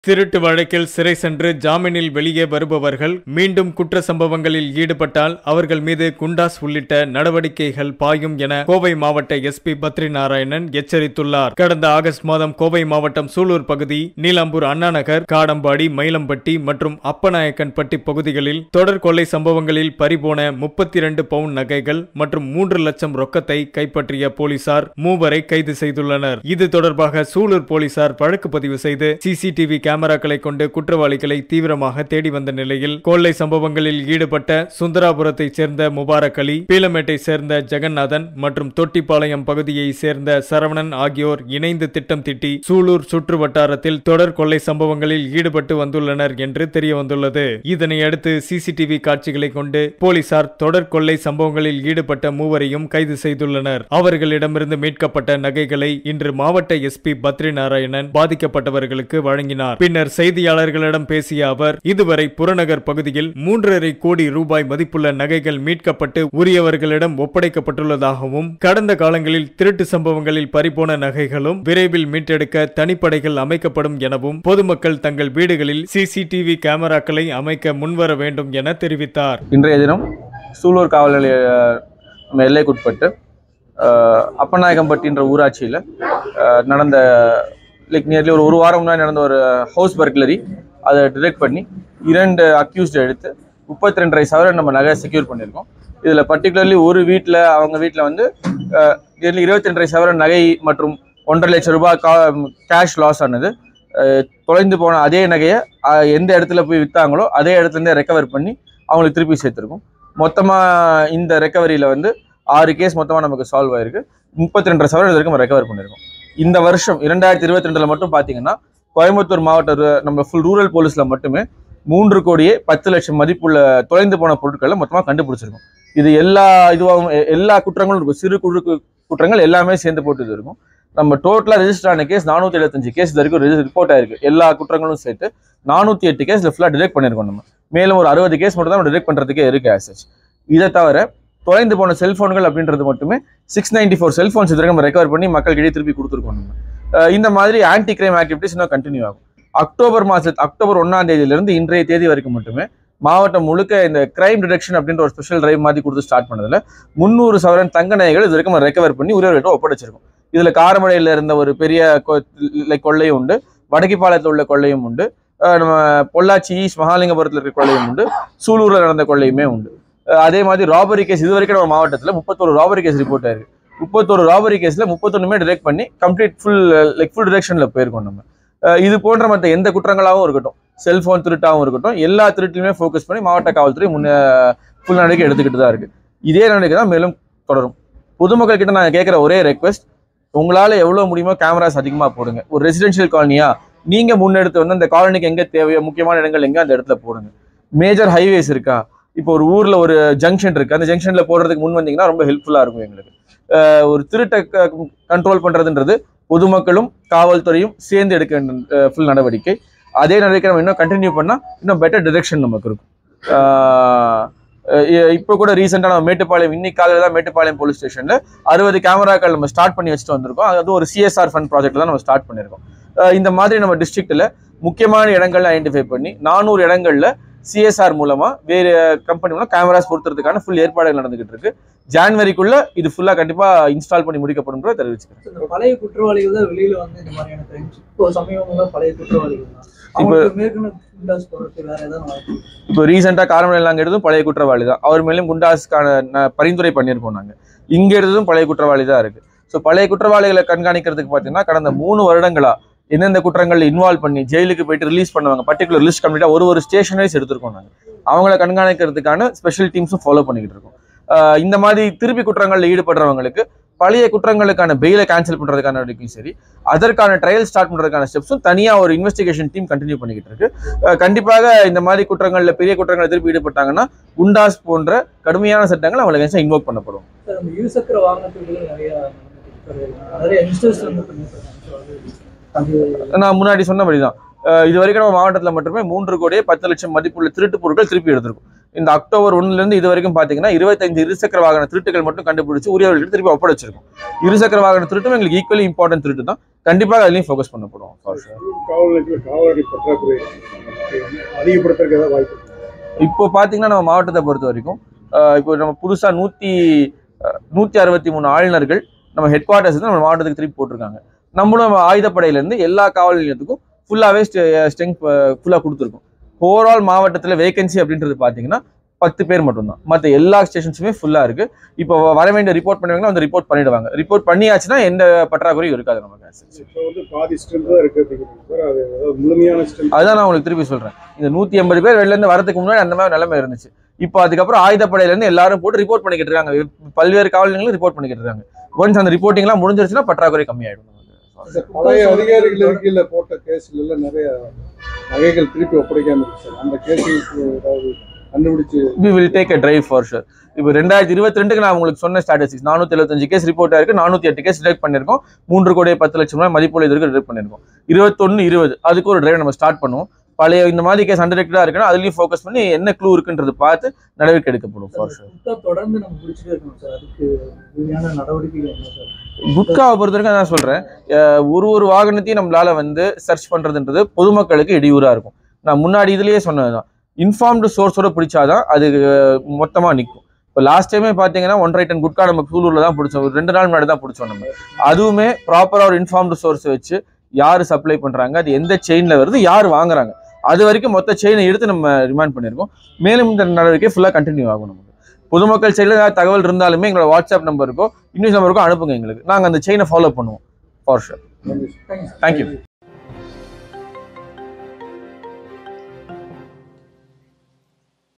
திருட்டு வழக்கில் சிறை சென்று ஜாமீனில் வெளியே வருபவர்கள் மீண்டும் குற்ற சம்பவங்களில் ஈடுபட்டால் அவர்கள் மீது குண்டாஸ் உள்ளிட்ட நடவடிக்கைகள் பாயும் என கோவை மாவட்ட SP பத்ரிநாராயணன் எச்சரித்துள்ளார். கடந்த ஆகஸ்ட் மாதம் கோவை மாவட்டம் சூலூர் பகுதி, நீலாம்பூர் அண்ணாநகர், காடம்பாடி, மயிலம்பட்டி மற்றும் அப்பநாயக்கன்பட்டி பகுதிகளில் தொடர் கொள்ளை சம்பவங்களில் பறிபோன 32 பவுன் நகைகள் மற்றும் 3 லட்சம் ரொக்கத்தை கைப்பற்றிய போலீசார் 3 கைது செய்துள்ளனர். இது தொடர்பாக சூலூர் போலீசார் வழக்கு பதிவு செய்து CCTV கேமராக்களை கொண்டு குற்றவாளிகளை தீவிரமாக தேடி வந்த நிலையில் கொள்ளை சம்பவங்களில் ஈடுபட்ட சுந்தராபுரத்தை சேர்ந்த முபாரக் அலி, பீலமேட்டை சேர்ந்த ஜெகநாதன் மற்றும் தொட்டிப்பாளையம் பகுதியை சேர்ந்த சரவணன் ஆகியோர் இணைந்து திட்டம் தீட்டி சூலூர் சுற்று வட்டாரத்தில் தொடர் கொள்ளை சம்பவங்களில் ஈடுபட்டு வந்துள்ளனர் என்று தெரிய வந்துள்ளது. இதனையடுத்து CCTV காட்சிகளை கொண்டு போலீசார் தொடர் கொள்ளை சம்பவங்களில் ஈடுபட்ட 3 கைது செய்துள்ளனர். அவர்களிடமிருந்து மீட்கப்பட்ட நகைகளை இன்று மாவட்ட SP பத்ரிநாராயணன் பாதிக்கப்பட்டவர்களுக்கு வழங்கினார். பின்னர் செய்தியாளர்களிடம் பேசிய அவர், இதுவரை புறநகர் பகுதியில் 3.5 கோடி ரூபாய் மதிப்புள்ள நகைகள் மீட்கப்பட்டு உரியவர்களிடம் ஒப்படைக்கப்பட்டுள்ளதாகவும், கடந்த காலங்களில் திருட்டு சம்பவங்களில் பறிபோன நகைகளும் விரைவில் மீட்டெடுக்க தனிப்படைகள் அமைக்கப்படும் எனவும், பொதுமக்கள் தங்கள் வீடுகளில் CCTV கேமராக்களை அமைக்க முன்வர வேண்டும் என தெரிவித்தார். இன்றைய தினம் சூலூர் காவல் நிலைய எல்லைக்குட்பட்டு அப்பநாயக்கம்பட்டி என்ற ஊராட்சியில் நடந்த நியர்லி ஒரு வாரம் முன்னாடி நடந்த ஒரு ஹவுஸ் பர்க்லரி, அதை டிடெக்ட் பண்ணி 2 அக்யூஸ்ட் எடுத்து 32.5 சவரன் நம்ம நகை செக்யூர் பண்ணியிருக்கோம். இதில் பர்டிகுலர்லி ஒரு வீட்டில், அவங்க வீட்டில் வந்து நியர்லி 22.5 சவரன் நகை மற்றும் 1.5 லட்சம் ரூபாய் கேஷ் லாஸ் ஆனது. தொலைந்து போன அதே நகையை எந்த இடத்துல போய் விற்றாங்களோ அதே இடத்துலேருந்தே ரெக்கவர் பண்ணி அவங்களுக்கு திருப்பி சேர்த்துருக்கோம். மொத்தமாக இந்த ரெக்கவரியில் வந்து 6 கேஸ் மொத்தமாக நமக்கு சால்வ் ஆயிருக்கு. 32.5 சவரன் இது வரைக்கும் நம்ம ரெக்கவர் பண்ணியிருக்கோம். இந்த வருஷம் 2022 மட்டும் பார்த்தீங்கன்னா கோயம்புத்தூர் மாவட்ட நம்ம ஃபுல் ரூரல் போலீஸில் மட்டுமே 3 கோடியே 10 லட்சம் மதிப்புள்ள தொலைந்து போன பொருட்களை மொத்தமாக கண்டுபிடிச்சிருக்கோம். இது எல்லா குற்றங்களும் இருக்கும், சிறு குற்றங்கள் எல்லாமே சேர்ந்து போட்டு இருக்கும். நம்ம டோட்டலாக ரெஜிஸ்டர் ஆன கேஸ் 475 கேஸ் இது வரைக்கும் ரிப்போர்ட் ஆயிருக்கு. எல்லா குற்றங்களும் சேர்த்து 408 கேஸ் ஃபுல்லாக டிடெக்ட் பண்ணியிருக்கோம். நம்ம மேலும் ஒரு 60 கேஸ் மட்டும் தான் டிடெக்ட் பண்ணுறதுக்கே இருக்குது ஆசஸ். இதை தவிர தொலைந்து போன செல்ஃபோன்கள் அப்படின்றது மட்டுமே 694 செல்ஃபோன்ஸ் இதுவரை நம்ம ரெக்கவர் பண்ணி மக்கள்கிட்ட திருப்பி கொடுத்துருக்கோம். நம்ம இந்த மாதிரி ஆன்டி கிரைம் ஆக்டிவிட்டிஸ் இன்னும் கண்டினியூ ஆகும். அக்டோபர் 1ஆம் தேதியிலிருந்து இன்றைய தேதி வரைக்கும் மட்டுமே மாவட்டம் முழுக்க இந்த கிரைம் டிடெக்ஷன் அப்படின்ற ஒரு ஸ்பெஷல் டிரைவ் மாதிரி கொடுத்து ஸ்டார்ட் பண்ணதில் 300 சவரன் தங்க நகைகள் இது வரைக்கும் நம்ம ரெக்கவர் பண்ணி உரியவர்கிட்ட ஒப்படைச்சிருக்கோம். இதில் காரமடையில் இருந்த ஒரு பெரிய கொள்ளையும் உண்டு, வடக்கிப்பாளையத்தில் உள்ள கொள்ளையும் உண்டு, நம்ம பொள்ளாச்சி மகாலிங்கபுரத்தில் இருக்கிற கொள்ளையும் உண்டு, சூலூரில் நடந்த கொள்ளையுமே உண்டு. அதே மாதிரி ராபரி கேஸ் இது வரைக்கும் நம்ம மாவட்டத்தில் 31 ராபரி கேஸ் ரிப்போர்ட் ஆயிருக்கு. 31 ராபரி கேஸில் 31 டிடெக்ட் பண்ணி கம்ப்ளீட் ஃபுல் டிரெக்ஷனில் போயிருக்கோம். நம்ம இது போன்ற மற்ற எந்த குற்றங்களாகவும் இருக்கட்டும், செல்ஃபோன் திருட்டாகவும் இருக்கட்டும், எல்லா திருட்டிலுமே ஃபோக்கஸ் பண்ணி மாவட்ட காவல்துறை ஃபுல் நடவடிக்கை எடுத்துக்கிட்டு தான் இருக்குது. இதே நடவடிக்கை தான் மேலும் தொடரும். பொதுமக்கள் கிட்ட நான் கேட்குற ஒரே ரெக்வெஸ்ட், உங்களால் எவ்வளோ முடியுமோ கேமராஸ் அதிகமாக போடுங்க. ஒரு ரெசிடென்ஷியல் காலனியா நீங்கள் முன்னெடுத்து வந்து அந்த காலனிக்கு எங்கே தேவையோ முக்கியமான இடங்கள் எங்கே அந்த இடத்துல போடுங்க. மேஜர் ஹைவேஸ் இருக்கா, இப்போ ஒரு ஊரில் ஒரு ஜங்ஷன் இருக்குது, அந்த ஜங்ஷனில் போடுறதுக்கு முன் வந்தீங்கன்னா ரொம்ப ஹெல்ப்ஃபுல்லாக இருக்கும் எங்களுக்கு. ஒரு திருட்டை கண்ட்ரோல் பண்ணுறதுன்றது பொதுமக்களும் காவல்துறையும் சேர்ந்து எடுக்க வேண்டிய ஃபுல் நடவடிக்கை. அதே நடவடிக்கை நம்ம இன்னும் கண்டினியூ பண்ணால் இன்னும் பெட்டர் டிரெக்ஷன் நமக்கு இருக்கும். இப்போ கூட ரீசெண்டாக நம்ம மேட்டுப்பாளையம், இன்னைக்கு காலையில் தான் மேட்டுப்பாளையம் போலீஸ் ஸ்டேஷனில் 60 கேமராக்கள் நம்ம ஸ்டார்ட் பண்ணி வச்சுட்டு வந்திருக்கோம். அது ஒரு CSR ஃபண்ட் ப்ராஜெக்ட் தான் நம்ம ஸ்டார்ட் பண்ணியிருக்கோம். இந்த மாதிரி நம்ம டிஸ்ட்ரிக்டில் முக்கியமான இடங்கள்ல ஐடென்டிஃபை பண்ணி 400 இடங்களில் CSR மூலமா வேறு கம்பெனி மூலம் கேமராஸ் பொறுத்துறதுக்கான ஃபுல் ஏற்பாடுகள் நடந்துகிட்டு இருக்கு. ஜான்வரிக்குள்ள இது ஃபுல்லா கண்டிப்பா இன்ஸ்டால் பண்ணி முடிக்கப்படும் தெரிவிச்சுக்கிறேன். பழைய குற்றவாளிகள் தான் வெளியில வந்து இந்த மாதிரியான கிரைம்ஸ் இப்போ சமீபமா பழைய குற்றவாளிகள் இப்போ ரீசெண்டா காரமடையில் நாங்கள் எடுத்ததும் பழைய குற்றவாளி தான். அவர் மேலும் குண்டாஸுக்கான பரிந்துரை பண்ணியிருக்கோம். நாங்கள் இங்க எடுத்ததும் பழைய குற்றவாளி தான் இருக்கு. ஸோ பழைய குற்றவாளிகளை கண்காணிக்கிறதுக்கு பார்த்தீங்கன்னா கடந்த 3 வருடங்களா எந்தெந்த குற்றங்கள் இன்வால்வ் பண்ணி ஜெயிலுக்கு போயிட்டு ரிலீஸ் பண்ணுவாங்க, பர்டிகுலர் லிஸ்ட் கம்ப்ளீட்டாக ஒரு ஸ்டேஷன் வைஸ் எடுத்திருக்கோம். நாங்கள் அவங்கள கண்காணிக்கிறதுக்கான ஸ்பெஷல் டீம்ஸும் ஃபாலோ பண்ணிக்கிட்டு இருக்கோம். இந்த மாதிரி திருப்பி குற்றங்களில் ஈடுபடுறவங்களுக்கு பழைய குற்றங்களுக்கான பெயிலை கேன்சல் பண்ணுறதுக்கான நடவடிக்கையும் சரி, அதற்கான ட்ரையல் ஸ்டார்ட் பண்ணுறதுக்கான ஸ்டெப்ஸும் தனியாக ஒரு இன்வெஸ்டிகேஷன் டீம் கண்டினியூ பண்ணிக்கிட்டு இருக்கு. கண்டிப்பாக இந்த மாதிரி குற்றங்களில் பெரிய குற்றங்களை திருப்பி ஈடுபட்டாங்கன்னா குண்டாஸ் போன்ற கடுமையான சட்டங்கள் அவங்களுக்கு இன்வோக் பண்ணப்படும். நான் முன்னாடி சொன்னபடிதான் இது வரைக்கும் நம்ம மாவட்டத்தில் மட்டுமே 3 கோடியே 10 லட்சம் மதிப்புள்ள திருட்டு பொருட்கள் திருப்பி எடுத்திருக்கோம். இந்த அக்டோபர் 1 இது வரைக்கும் பார்த்தீங்கன்னா 25 இருசக்கர வாகன திருட்டுகள் மட்டும் கண்டுபிடிச்சு உரியவர்களுக்கு திருப்பி ஒப்படைச்சிருக்கோம். இருசக்கர வாகன திருட்டும் எங்களுக்கு ஈக்குவலி இம்பார்ட்டன்ட் திருட்டு தான். கண்டிப்பாக அதுலேயும் ஃபோக்கஸ் பண்ணப்படுவோம். காவலடி பற்றாக்குறை அதிகப்படுத்துறதுக்கு ஏதாவது வாய்ப்பு? இப்போ பார்த்தீங்கன்னா நம்ம மாவட்டத்தை பொறுத்த வரைக்கும் இப்போ நம்ம புதுசாக 163 ஆளுநர்கள் நம்ம ஹெட் குவார்ட்டர்ஸ் நம்ம மாவட்டத்துக்கு திருப்பி போட்டிருக்காங்க. நம்மளும் ஆயுதப்படையிலேருந்து எல்லா காவல் நிலையத்துக்கும் ஃபுல்லாகவே ஸ்ட்ரெங்க் ஃபுல்லாக கொடுத்துருக்கோம். ஓவரால் மாவட்டத்தில் வேகன்சி அப்படின்றது பார்த்தீங்கன்னா 10 பேர் மட்டும்தான். மற்ற எல்லா ஸ்டேஷன்ஸுமே ஃபுல்லாக இருக்குது. இப்போ வர வேண்டிய ரிப்போர்ட் பண்ணுவாங்கன்னா வந்து ரிப்போர்ட் பண்ணிடுவாங்க. ரிப்போர்ட் பண்ணியாச்சுன்னா எந்த பற்றாக்குறையும் இருக்காது நமக்கு. இப்போ வந்து பாதி ஸ்ட்ரென்த் தான் இருக்குது அப்படிங்கிறது சார். அது முழுமையான ஸ்ட்ரென்த் அதுதான் நான் உங்களுக்கு திருப்பி சொல்கிறேன். இந்த 180 பேர் வெளிலேருந்து வரதுக்கு முன்னாடி அந்த மாதிரி நிலைமை இருந்துச்சு. இப்போ அதுக்கப்புறம் ஆயுதப்படையிலேருந்து எல்லாரும் போட்டு ரிப்போர்ட் பண்ணிக்கிட்டு இருக்காங்க. பல்வேறு காவலர்களும் ரிப்போர்ட் பண்ணிக்கிட்டு இருக்காங்க. ஒன்ஸ் அந்த ரிப்போர்ட்டிங்லாம் முடிஞ்சிருச்சுன்னா பற்றாக்குறை கம்மியாயிடும். பழைய அதிகாரிகள் கீழே போட்ட கேஸ்ல நிறைய நகைகள் திருப்பி ஒப்படைக்காம இருக்கு சார். அந்த கேஸுக்கு ஏதாவது கண்டுபிடிச்சு we will take a drive for sure. இப்போ 2022க்கு நான் உங்களுக்கு சொன்ன ஸ்டாட்டிஸ்டிக்ஸ் 475 கேஸ் ரிப்போர்ட் ஆயிருக்கு. 408 கேஸ் டிடெக்ட் பண்ணிருக்கோம். 3,10,00,000 ரூபாய் மதிப்புள்ள இது டிடெக்ட் பண்ணிருக்கோம். 21-20 அதுக்கு ஒரு டிரைவ் நம்ம ஸ்டார்ட் பண்ணுவோம். பழைய இந்த மாதிரி கேஸ் அன்டிடெக்டடா இருக்குன்னா அதுலயும் ஃபோக்கஸ் பண்ணி என்ன க்ளூ இருக்குன்றது பார்த்து நடவடிக்கை எடுக்கப்படும். For sure. தொடர்ந்து நம்ம பிடிச்சிட்டே இருக்கணும் சார். அதுக்கு உறுதியான நடவடிக்கைகள் என்ன சார்? குட்காவை பொறுத்த வரைக்கும் நான் சொல்றேன், ஒரு வாகனத்தையும் நம்மளால வந்து சர்ச் பண்றதுன்றது பொதுமக்களுக்கு இடையூறா இருக்கும். நான் முன்னாடி இதுலயே சொன்னதுதான், இன்ஃபார்ம்டு சோர்ஸோட பிடிச்சாதான் அது மொத்தமா நிற்கும். இப்போ லாஸ்ட் டைமே பார்த்தீங்கன்னா 1 டன் குட்கா நம்ம சூலூர்ல தான் பிடிச்சோம். 2 நாள் முன்னாடி தான் பிடிச்சோம் நம்ம. அதுவுமே ப்ராப்பரா ஒரு இன்ஃபார்ம்டு சோர்ஸ் வச்சு யாரு சப்ளை பண்றாங்க, அது எந்த செயின்ல வருது, யார் வாங்குறாங்க, அது வரைக்கும் மொத்த செயினை எடுத்து நம்ம ரிமாண்ட் பண்ணியிருக்கோம். மேலும் இந்த நடவடிக்கை ஃபுல்லாக கண்டினியூ ஆகும். நமக்கு பொதுமக்கள் சைடில் ஏதாவது தகவல் இருந்தாலுமே எங்களோட வாட்ஸ்அப் நம்பருக்கோ இன்னும் நம்பருக்கோ அனுப்புங்க எங்களுக்கு. நாங்கள் அந்த செயினை ஃபாலோ பண்ணுவோம். For sure. தேங்க்யூ.